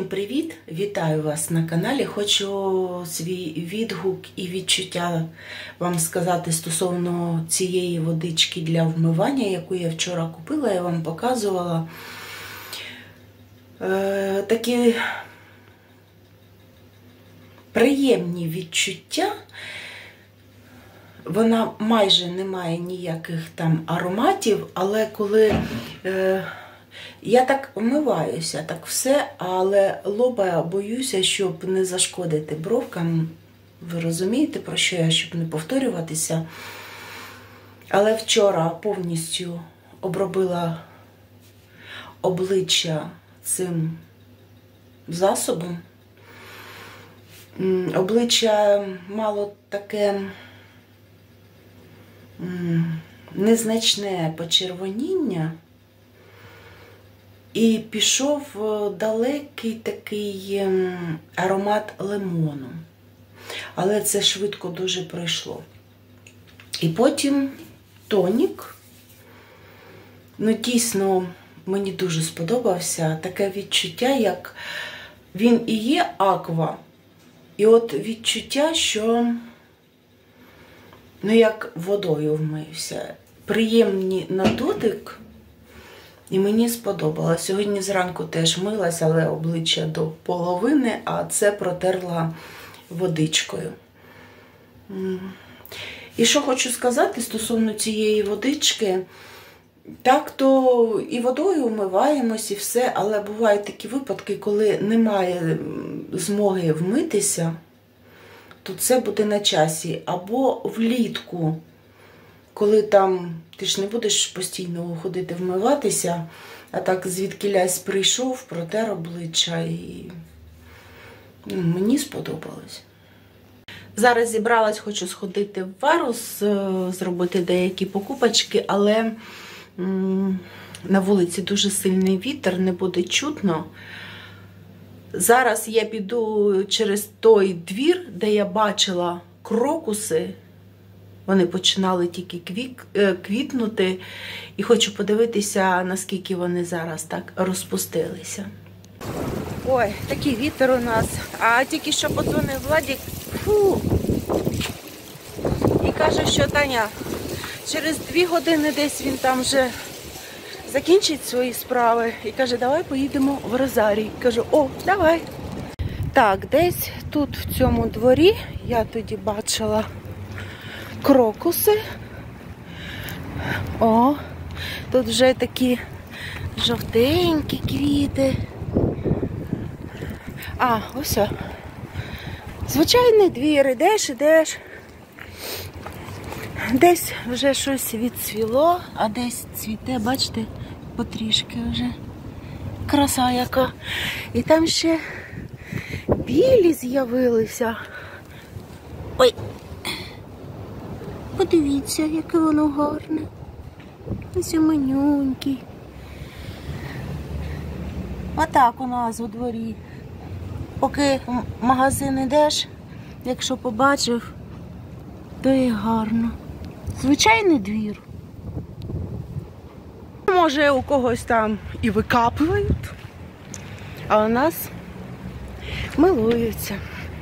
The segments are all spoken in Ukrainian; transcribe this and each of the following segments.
привіт! Вітаю вас на каналі. Хочу свій відгук і відчуття вам сказати стосовно цієї водички для вмивання, яку я вчора купила, я вам показувала. Такі приємні відчуття. Вона майже не має ніяких там ароматів, але коли я так вмиваюся, так все, але лоба боюся, щоб не зашкодити бровкам. Ви розумієте, про що я, щоб не повторюватися. Але вчора повністю обробила обличчя цим засобом. Обличчя мало таке незначне почервоніння. І пішов далекий такий аромат лимону. Але це швидко дуже пройшло. І потім тонік. Ну, дійсно, мені дуже сподобався. Таке відчуття, як він і є аква. І от відчуття, що, ну, як водою вмився. Приємні на дотик. І мені сподобалось. Сьогодні зранку теж милась, але обличчя до половини, а це протерла водичкою. І що хочу сказати стосовно цієї водички. Так, то і водою вмиваємось, і все, але бувають такі випадки, коли немає змоги вмитися, то це буде на часі. Або влітку, коли там ти ж не будеш постійно ходити вмиватися, а так звідкілясь прийшов, протер обличчя і мені сподобалось. Зараз зібралась, хочу сходити в Варус, зробити деякі покупочки, але на вулиці дуже сильний вітер, не буде чутно. Зараз я піду через той двір, де я бачила крокуси. Вони починали тільки квітнути. І хочу подивитися, наскільки вони зараз так розпустилися. Ой, такий вітер у нас. А тільки що подзвонив Владик. Фу! І каже, що Таня, через 2 години десь він там вже закінчить свої справи. І каже, давай поїдемо в Розарій. Кажу, о, давай. Так, десь тут в цьому дворі я тоді бачила крокуси. О, тут вже такі жовтенькі квіти. А, ось. Звичайний двір, ідеш. Десь вже щось відцвіло, а десь цвіте, бачите, потрішки вже. Краса яка. І там ще білі з'явилися. Ой! Подивіться, яке воно гарне. Ось манюнький. Отак у нас у дворі. Поки в магазин йдеш, якщо побачив, то і гарно. Звичайний двір. Може, у когось там і викапують, а у нас милуються.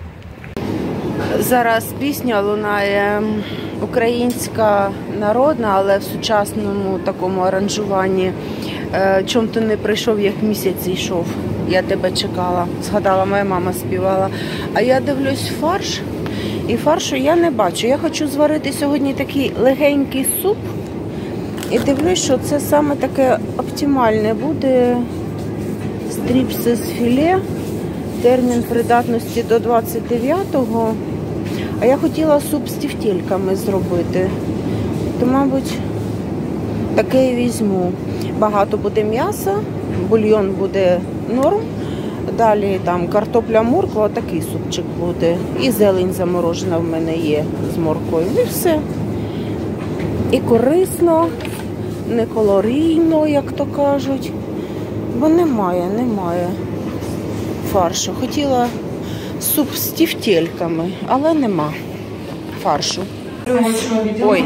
Зараз пісня лунає українська народна, але в сучасному такому аранжуванні. Чом ти не прийшов, як місяць йшов, я тебе чекала. Згадала, моя мама співала. А я дивлюсь фарш, і фаршу я не бачу. Я хочу зварити сьогодні такий легенький суп. І дивлюсь, що це саме таке оптимальне буде. Стріпси з філе. Термін придатності до 29-го. А я хотіла суп з тефтельками зробити. То, мабуть, таке і візьму. Багато буде м'яса, бульйон буде норм. Далі там картопля, морква, такий супчик буде. І зелень заморожена в мене є з морквою. І все. І корисно, не калорійно, як то кажуть. Бо немає фаршу. Хотіла суп з тефтельками, але нема фаршу. Ой.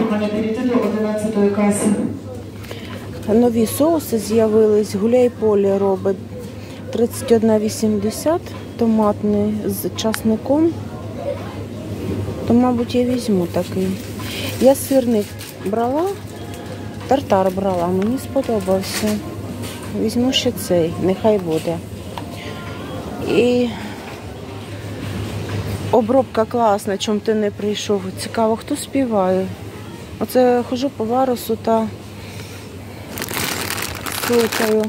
Нові соуси з'явились, гуляй-поле робить. 31,80 томатний з часником. То, мабуть, я візьму такий. Я сирник брала, тартар брала, мені сподобався. Візьму ще цей, нехай буде. І обробка класна, чому ти не прийшов. Цікаво, хто співає. Оце хожу по Варусу та слухаю.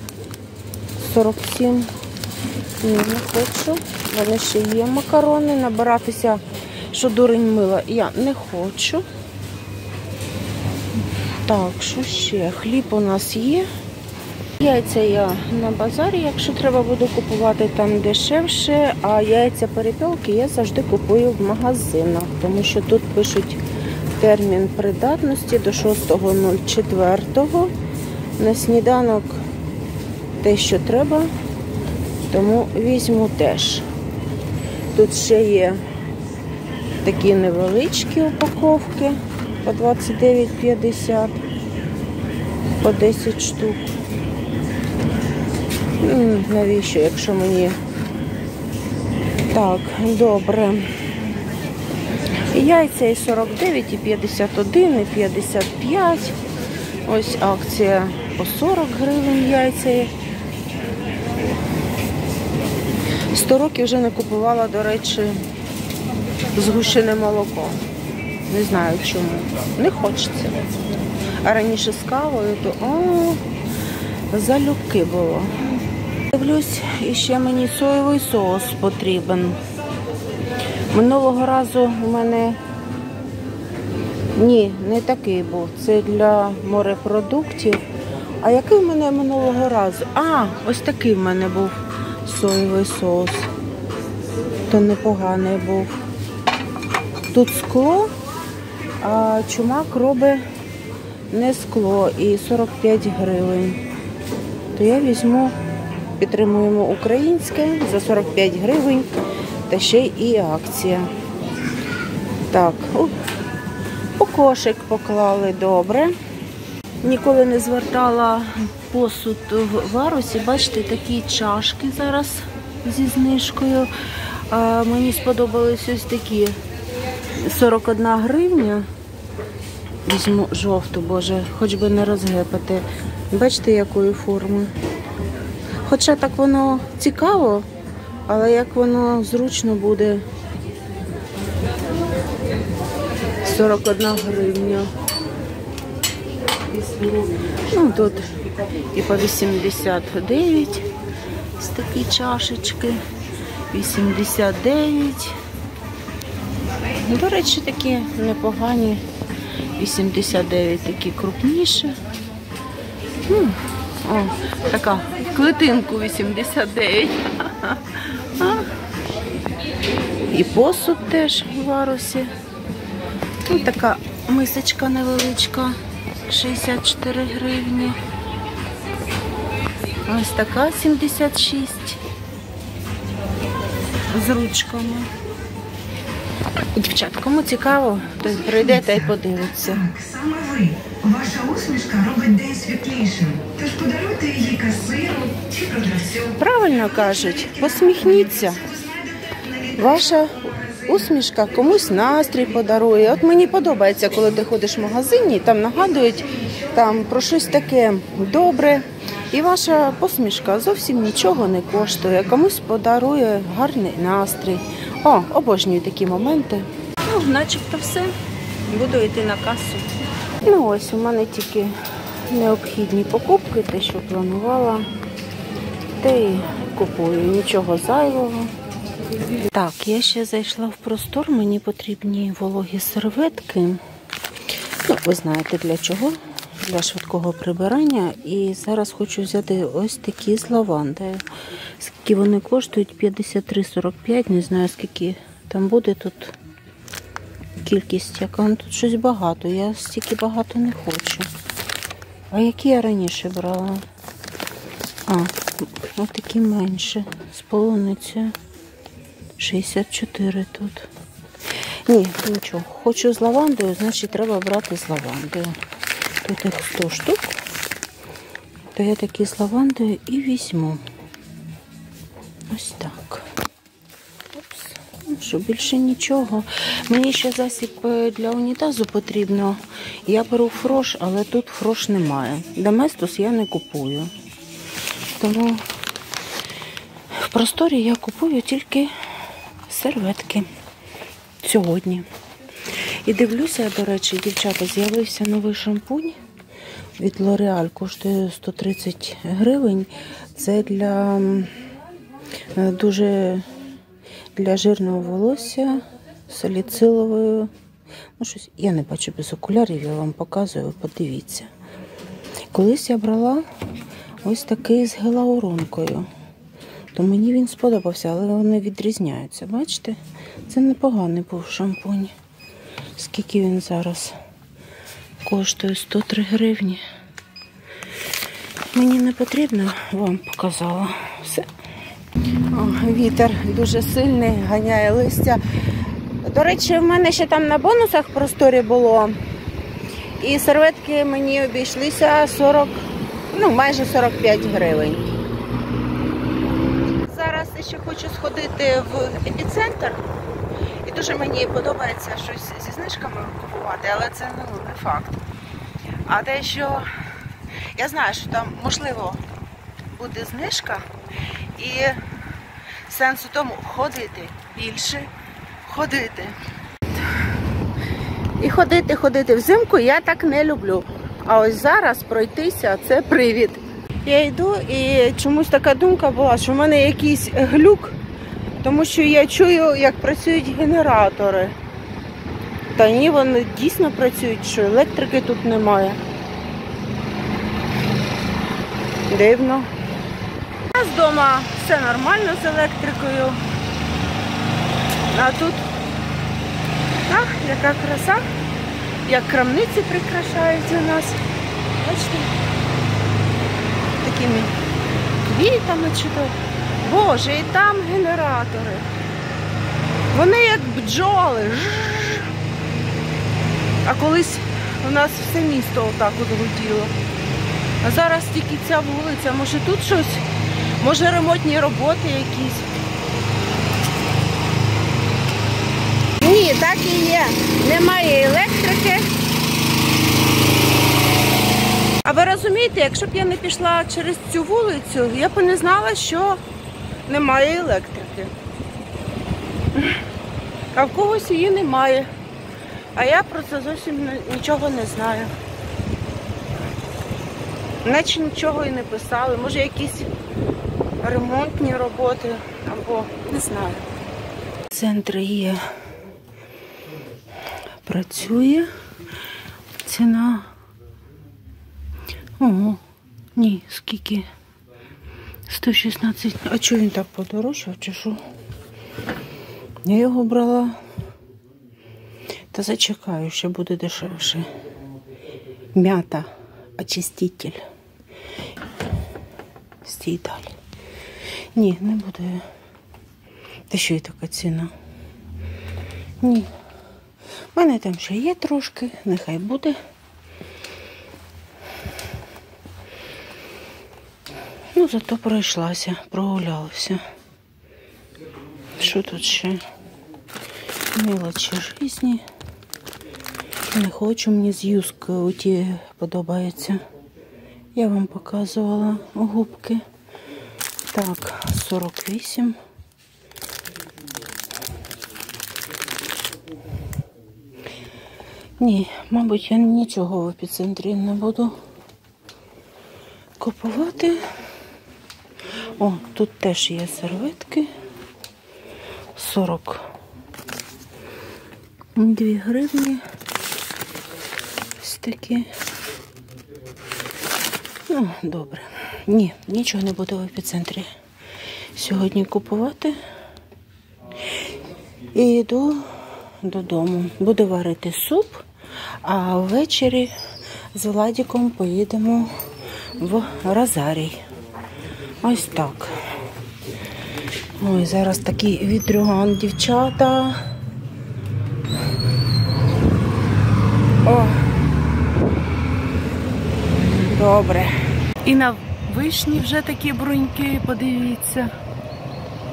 47. Ні, не хочу. Вони ще є макарони. Набиратися, що дурень мила, я не хочу. Так, що ще? Хліб у нас є. Яйця я на базарі, якщо треба буду купувати там дешевше, а яйця перепілки я завжди купую в магазинах, тому що тут пишуть термін придатності до 6.04. На сніданок те, що треба, тому візьму теж. Тут ще є такі невеличкі упаковки по 29,50, по 10 штук. Навіщо, якщо мені... Так, добре. Яйця і 49, і 51, і 55. Ось акція по 40 гривень яйця. 100 років вже не купувала, до речі, згущене молоко. Не знаю чому. Не хочеться. А раніше з кавою, то залюбки було. Дивлюсь, і ще мені соєвий соус потрібен. Минулого разу у мене... Ні, не такий був. Це для морепродуктів. А який в мене минулого разу? Ось такий в мене був соєвий соус. То непоганий був. Тут скло, а чумак робить не скло і 45 гривень. То я візьму, підтримуємо українське за 45 гривень, та ще і акція. Так, у кошик поклали, добре. Ніколи не звертала посуд в Варусі. Бачите, такі чашки зараз зі знижкою. Мені сподобались ось такі 41 гривня. Візьму жовту, боже, хоч би не розгепати. Бачите, якої форми. Хоча так воно цікаво, але як воно зручно буде. 41 гривня. Ну, тут і по 89 ось такі чашечки. 89. До речі, такі непогані. 89 такі крупніші. Така в клетинку 89. І посуд теж в Варусі. Така мисочка невеличка, 64 гривні. Ось така 76 з ручками. Дівчат, кому цікаво, то прийде та й подивиться. Так, саме ви. Ваша усмішка робить день світлішим. Тож подаруйте її касиру чи продавцю. Правильно кажуть, посміхніться. Ваша усмішка комусь настрій подарує. От мені подобається, коли ти ходиш в магазині, там нагадують про щось таке добре. І ваша посмішка зовсім нічого не коштує. Комусь подарує гарний настрій. Обожнюю такі моменти. Начебто все. Буду йти на касу. Ось у мене тільки необхідні покупки, те, що планувала. Те і купую. Нічого зайвого. Так, я ще зайшла в простор. Мені потрібні вологі серветки. Ви знаєте для чого. Для швидкого прибирання. І зараз хочу взяти ось такі з лавандою. Скільки вони коштують? 53,45. Не знаю, скільки там буде тут кількість. Яка тут щось багато. Я стільки багато не хочу. А які я раніше брала? Ось такі менше. З полуницею. 64 тут. Ні, нічого. Хочу з лавандою, значить треба брати з лавандою. Тут їх 100 штук, то я такі з лавандою і візьму. Ось так. Опс. Ну що, більше нічого. Мені ще засіб для унітазу потрібно. Я беру фрош, але тут фрош немає. Доместос я не купую. Тому в просторі я купую тільки серветки сьогодні. І дивлюся, до речі, дівчата, з'явився новий шампунь від L'Oreal, коштує 130 гривень. Це для дуже для жирного волосся, саліциловою. Ну, щось, я не бачу без окулярів, я вам показую, подивіться. Колись я брала ось такий з гіалуронкою. То мені він сподобався, але вони відрізняються. Бачите? Це непоганий був шампунь. Скільки він зараз коштує? 103 гривні. Мені не потрібно, вам показала. Все. О, вітер дуже сильний, ганяє листя. До речі, в мене ще там на бонусах в просторі було. І серветки мені обійшлися 40, ну майже 45 гривень. Зараз я ще хочу сходити в епіцентр. І дуже мені подобається щось зі знижками купувати, але це не факт. А те, що я знаю, що там можливо буде знижка, і сенс у тому ходити більше, ходити. І ходити взимку я так не люблю. А ось зараз пройтися – це привід. Я йду і чомусь така думка була, що в мене якийсь глюк, тому що я чую, як працюють генератори. Та ні, вони дійсно працюють, що електрики тут немає. Дивно. У нас вдома все нормально з електрикою. А тут, ах, яка краса, як крамниці прикрашаються у нас. Бачите? Такими квітами чудово. Боже, і там генератори. Вони як бджоли. А колись у нас все місто отак от гуділо. А зараз тільки ця вулиця. Може тут щось? Може ремонтні роботи якісь? Ні, так і є. Немає електрики. А ви розумієте, якщо б я не пішла через цю вулицю, я б не знала, що немає електрики. А в когось її немає. А я про це зовсім нічого не знаю. Наче нічого і не писали. Може якісь ремонтні роботи або не знаю. Центр є. Працює. Ціна. Ого. Ні, скільки? 116. А чого він так подорожчав, чи що? Я його брала. Та зачекаю, ще буде дешевше. М'ята. Очиститель. Стій далі. Ні, не буде. Та що і така ціна? Ні. У мене там ще є трошки. Нехай буде. Ну, зато пройшлася, прогулялася. Що тут ще? Мелочі житті. Не хочу, мені з юзкою оті подобається. Я вам показувала губки. Так, 48. Ні, мабуть, я нічого в епіцентрі не буду купувати. О, тут теж є серветки. 42 гривні. Ось такі. Ну, добре. Ні, нічого не буду в епіцентрі сьогодні купувати. І йду додому. Буду варити суп, а ввечері з Владиком поїдемо в Розарій. Ось так. Ой, зараз такий вітрюган, дівчата. О! Добре. І на вишні вже такі бруньки, подивіться.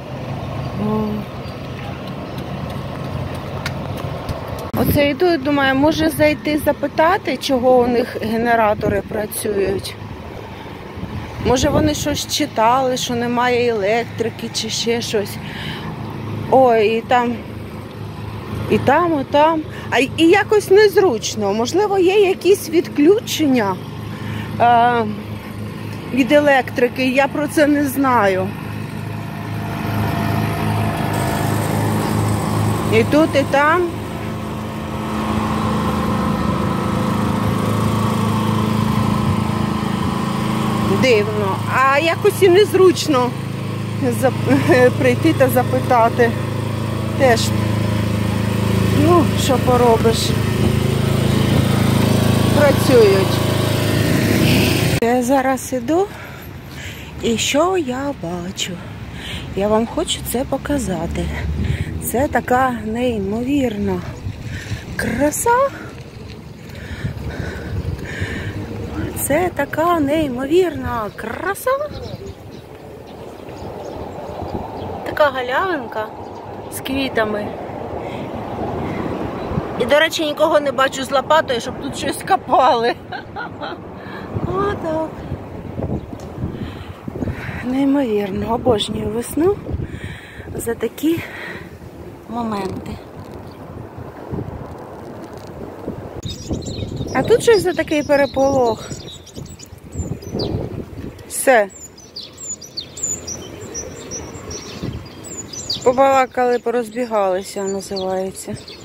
Оце йду і думаю, може зайти запитати, чого у них генератори працюють. Може вони щось читали, що немає електрики чи ще щось. Ой, і там, і там. І якось незручно. Можливо, є якісь відключення від електрики, я про це не знаю. І тут, і там. Дивно. А якось і незручно прийти та запитати. Теж, ну, що поробиш. Працюють. Я зараз іду, і що я бачу? Я вам хочу це показати. Це така неймовірна краса. Це така неймовірна краса. Така галявинка з квітами. І, до речі, нікого не бачу з лопатою, щоб тут щось копали. Отак. Неймовірно, обожнюю весну за такі моменти. А тут щось за такий переполох. Все. Побалакали, порозбігалися, називається.